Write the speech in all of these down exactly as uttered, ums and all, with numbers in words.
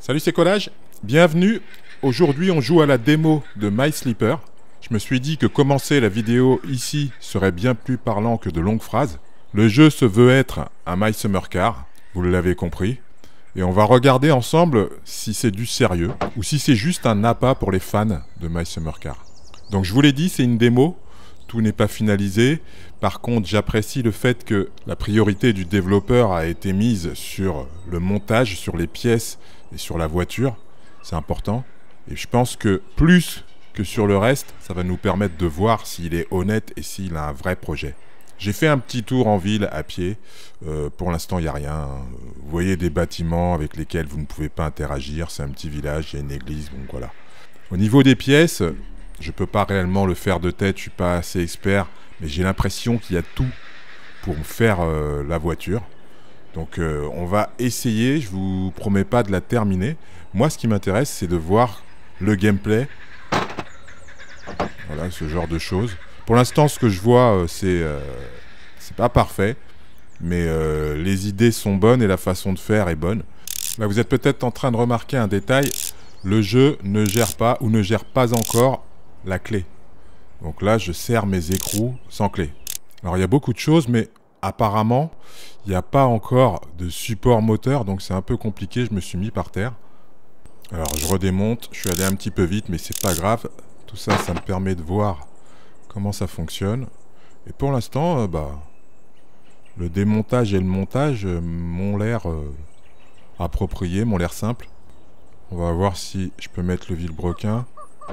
Salut, c'est Collage, bienvenue. Aujourd'hui on joue à la démo de My Sleeper. Je me suis dit que commencer la vidéo ici serait bien plus parlant que de longues phrases. Le jeu se veut être un My Summer Car, vous l'avez compris. Et on va regarder ensemble si c'est du sérieux ou si c'est juste un appât pour les fans de My Summer Car. Donc je vous l'ai dit, c'est une démo, tout n'est pas finalisé. Par contre, j'apprécie le fait que la priorité du développeur a été mise sur le montage, sur les pièces et sur la voiture. C'est important. Et je pense que plus que sur le reste, ça va nous permettre de voir s'il est honnête et s'il a un vrai projet. J'ai fait un petit tour en ville à pied. Euh, pour l'instant, il n'y a rien. Vous voyez des bâtiments avec lesquels vous ne pouvez pas interagir. C'est un petit village, il y a une église, donc voilà. Au niveau des pièces, je ne peux pas réellement le faire de tête, je ne suis pas assez expert, mais j'ai l'impression qu'il y a tout pour faire euh, la voiture. Donc euh, on va essayer, je ne vous promets pas de la terminer. Moi, ce qui m'intéresse, c'est de voir le gameplay. Voilà, ce genre de choses. Pour l'instant, ce que je vois, euh, c'est euh, c'est pas parfait, mais euh, les idées sont bonnes et la façon de faire est bonne. Là, vous êtes peut-être en train de remarquer un détail. Le jeu ne gère pas ou ne gère pas encore la clé. Donc là, je sers mes écrous sans clé. Alors, il y a beaucoup de choses, mais apparemment, il n'y a pas encore de support moteur, donc c'est un peu compliqué. Je me suis mis par terre. Alors, je redémonte. Je suis allé un petit peu vite, mais c'est pas grave. Tout ça, ça me permet de voir comment ça fonctionne. Et pour l'instant, euh, bah, le démontage et le montage euh, m'ont l'air euh, appropriés, m'ont l'air simples. On va voir si je peux mettre le vilebrequin.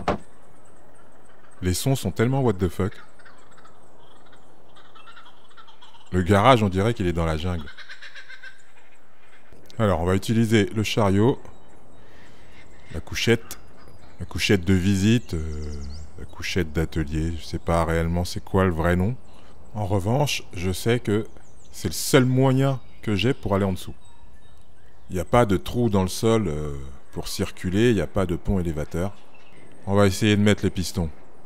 Les sons sont tellement what the fuck. Le garage, on dirait qu'il est dans la jungle. Alors, on va utiliser le chariot, la couchette, la couchette de visite, euh, la couchette d'atelier. Je sais pas réellement c'est quoi le vrai nom. En revanche, je sais que c'est le seul moyen que j'ai pour aller en dessous. Il n'y a pas de trou dans le sol euh, pour circuler, il n'y a pas de pont élévateur. On va essayer de mettre les pistons.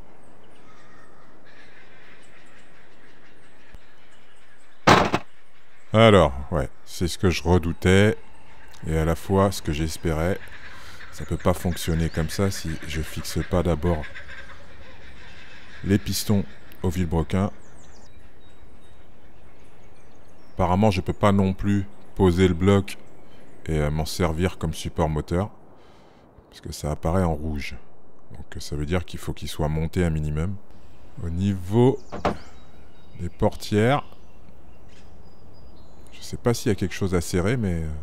Alors, ouais, c'est ce que je redoutais et à la fois ce que j'espérais. Ça peut pas fonctionner comme ça si je fixe pas d'abord les pistons au vilebrequin. Apparemment, je peux pas non plus poser le bloc et euh, m'en servir comme support moteur parce que ça apparaît en rouge. Donc ça veut dire qu'il faut qu'il soit monté un minimum. Au niveau des portières, je sais pas s'il y a quelque chose à serrer, mais euh,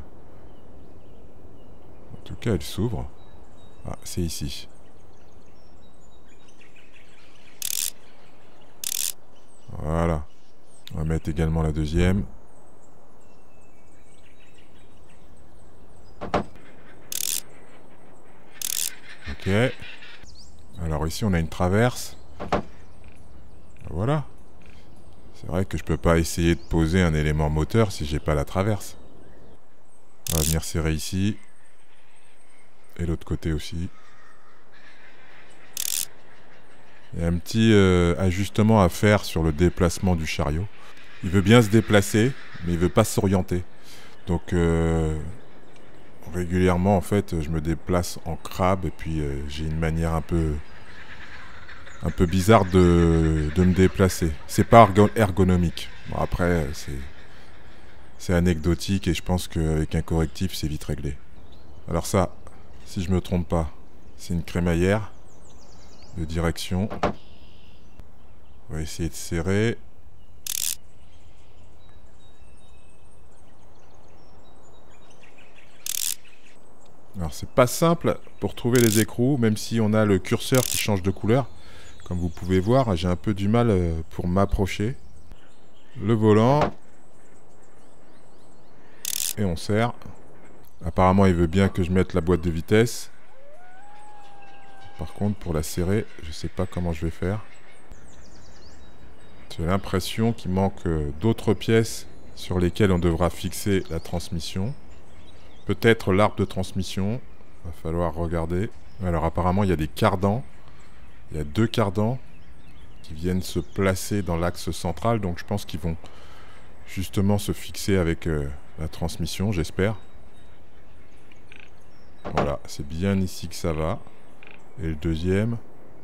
en tout cas, elle s'ouvre. Ah, c'est ici. Voilà. On va mettre également la deuxième. Ok. Alors ici, on a une traverse. Voilà. C'est vrai que je peux pas essayer de poser un élément moteur si j'ai pas la traverse. On va venir serrer ici. Et l'autre côté aussi. Il y a un petit euh, ajustement à faire sur le déplacement du chariot. Il veut bien se déplacer, mais il veut pas s'orienter. Donc euh, régulièrement, en fait, je me déplace en crabe et puis euh, j'ai une manière un peu un peu bizarre de, de me déplacer. C'est pas ergonomique. Bon, après, c'est c'est anecdotique et je pense qu'avec un correctif, c'est vite réglé. Alors ça, si je me trompe pas, c'est une crémaillère de direction. On va essayer de serrer. Alors c'est pas simple pour trouver les écrous, même si on a le curseur qui change de couleur. Comme vous pouvez voir, j'ai un peu du mal pour m'approcher. Le volant. Et on serre. Apparemment, il veut bien que je mette la boîte de vitesse. Par contre, pour la serrer, je sais pas comment je vais faire. J'ai l'impression qu'il manque d'autres pièces sur lesquelles on devra fixer la transmission. Peut-être l'arbre de transmission. Il va falloir regarder. Alors apparemment, il y a des cardans. Il y a deux cardans qui viennent se placer dans l'axe central. Donc je pense qu'ils vont justement se fixer avec euh, la transmission, j'espère. Voilà, c'est bien ici que ça va. Et le deuxième...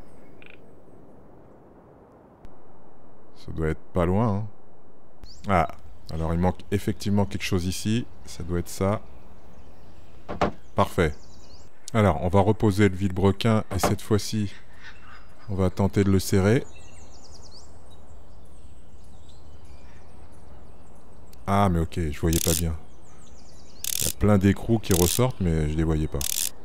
Ça doit être pas loin. Hein. Ah, alors il manque effectivement quelque chose ici. Ça doit être ça. Parfait. Alors, on va reposer le vilebrequin et cette fois-ci, on va tenter de le serrer. Ah, mais ok, je voyais pas bien. Il y a plein d'écrous qui ressortent, mais je les voyais pas.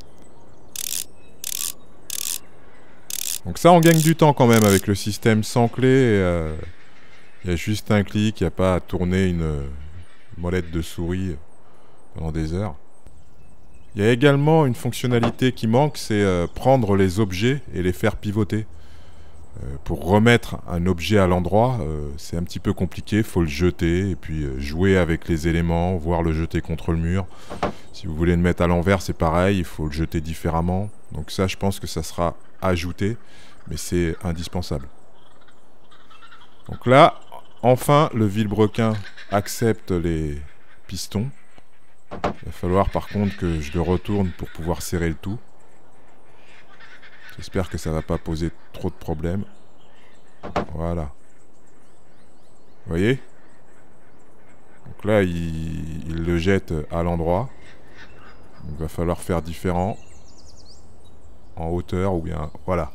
Donc ça, on gagne du temps quand même avec le système sans clé. Euh, il y a juste un clic, il n'y a pas à tourner une, une molette de souris pendant des heures. Il y a également une fonctionnalité qui manque, c'est euh, prendre les objets et les faire pivoter. Euh, pour remettre un objet à l'endroit, euh, c'est un petit peu compliqué, il faut le jeter et puis euh, jouer avec les éléments, voire le jeter contre le mur. Si vous voulez le mettre à l'envers, c'est pareil, il faut le jeter différemment. Donc ça, je pense que ça sera ajouté, mais c'est indispensable. Donc là, enfin, le vilebrequin accepte les pistons. Il va falloir par contre que je le retourne pour pouvoir serrer le tout. J'espère que ça ne va pas poser trop de problèmes. Voilà. Vous voyez? Donc là, il, il le jette à l'endroit. Il va falloir faire différent. En hauteur ou bien... Voilà.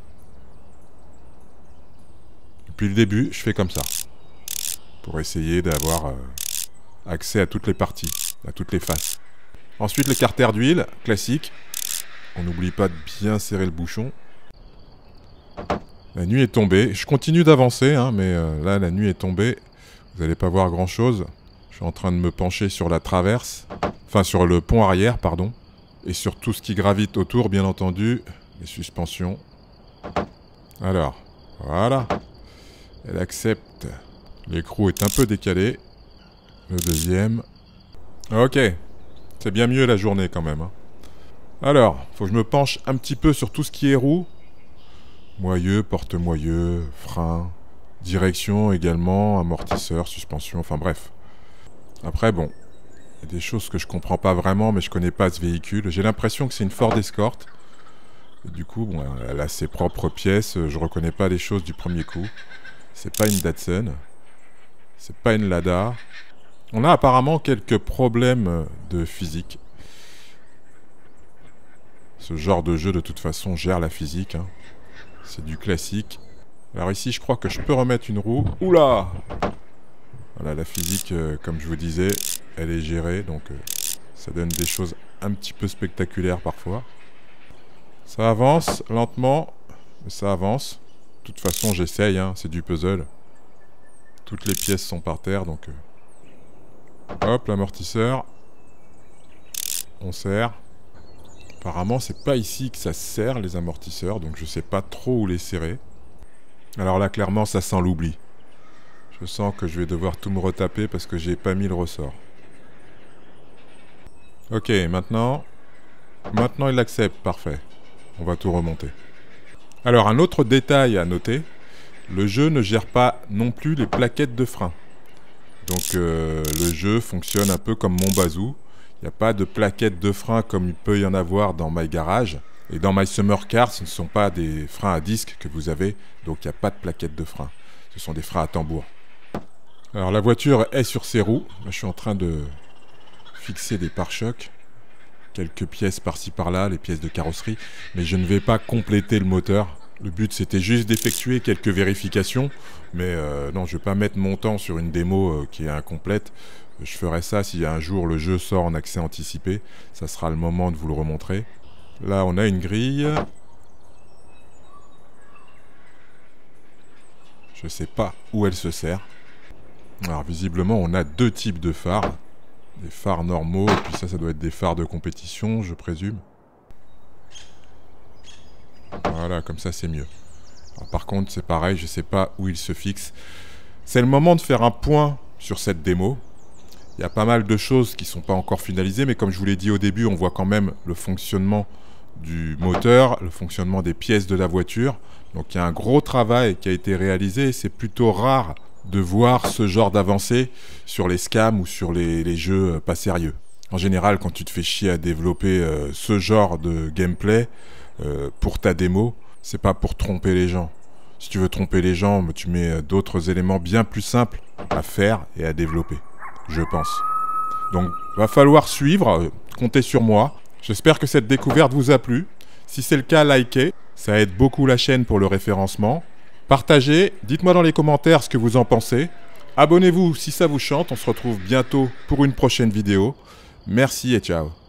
Depuis le début, je fais comme ça. Pour essayer d'avoir euh, accès à toutes les parties, à toutes les faces. Ensuite, le carter d'huile, classique. On n'oublie pas de bien serrer le bouchon. La nuit est tombée. Je continue d'avancer, hein, mais euh, là, la nuit est tombée. Vous n'allez pas voir grand-chose. Je suis en train de me pencher sur la traverse. Enfin, sur le pont arrière, pardon. Et sur tout ce qui gravite autour, bien entendu. Les suspensions. Alors, voilà. Elle accepte. L'écrou est un peu décalé. Le deuxième. Ok. C'est bien mieux la journée quand même. Hein. Alors, faut que je me penche un petit peu sur tout ce qui est roue. Moyeu, porte-moyeu, frein, direction également, amortisseur, suspension, enfin bref. Après, bon, il y a des choses que je comprends pas vraiment, mais je connais pas ce véhicule. J'ai l'impression que c'est une Ford Escort. Et du coup, bon, elle a ses propres pièces, je reconnais pas les choses du premier coup. C'est pas une Datsun. C'est pas une Lada. On a apparemment quelques problèmes de physique. Ce genre de jeu, de toute façon, gère la physique. Hein. C'est du classique. Alors ici, je crois que je peux remettre une roue. Oula! Voilà, la physique, euh, comme je vous disais, elle est gérée. Donc, euh, ça donne des choses un petit peu spectaculaires parfois. Ça avance lentement, mais ça avance. De toute façon, j'essaye, hein, c'est du puzzle. Toutes les pièces sont par terre, donc... Euh... Hop, l'amortisseur. On serre. Apparemment, c'est pas ici que ça serre, les amortisseurs, donc je sais pas trop où les serrer. Alors là, clairement, ça sent l'oubli. Je sens que je vais devoir tout me retaper parce que j'ai pas mis le ressort. Ok, maintenant... Maintenant, il accepte, parfait. On va tout remonter. Alors, un autre détail à noter, le jeu ne gère pas non plus les plaquettes de frein. Donc, euh, le jeu fonctionne un peu comme mon bazou. Il n'y a pas de plaquettes de frein comme il peut y en avoir dans My Garage. Et dans My Summer Car, ce ne sont pas des freins à disque que vous avez, donc il n'y a pas de plaquettes de frein. Ce sont des freins à tambour. Alors, la voiture est sur ses roues. Là, je suis en train de fixer des pare-chocs. Quelques pièces par-ci par-là, les pièces de carrosserie, mais je ne vais pas compléter le moteur. Le but, c'était juste d'effectuer quelques vérifications, mais euh, non, je ne vais pas mettre mon temps sur une démo euh, qui est incomplète. Je ferai ça si un jour le jeu sort en accès anticipé. Ça sera le moment de vous le remontrer. Là, on a une grille. Je ne sais pas où elle se sert. Alors, visiblement, on a deux types de phares. Des phares normaux, et puis ça, ça doit être des phares de compétition, je présume. Voilà, comme ça, c'est mieux. Alors, par contre, c'est pareil, je ne sais pas où il se fixe. C'est le moment de faire un point sur cette démo. Il y a pas mal de choses qui ne sont pas encore finalisées, mais comme je vous l'ai dit au début, on voit quand même le fonctionnement du moteur, le fonctionnement des pièces de la voiture. Donc, il y a un gros travail qui a été réalisé, et c'est plutôt rare de voir ce genre d'avancée sur les scams ou sur les, les jeux pas sérieux. En général, quand tu te fais chier à développer euh, ce genre de gameplay euh, pour ta démo, c'est pas pour tromper les gens. Si tu veux tromper les gens, tu mets d'autres éléments bien plus simples à faire et à développer, je pense. Donc, va falloir suivre, comptez sur moi. J'espère que cette découverte vous a plu. Si c'est le cas, likez, ça aide beaucoup la chaîne pour le référencement. Partagez, dites-moi dans les commentaires ce que vous en pensez. Abonnez-vous si ça vous chante, on se retrouve bientôt pour une prochaine vidéo. Merci et ciao.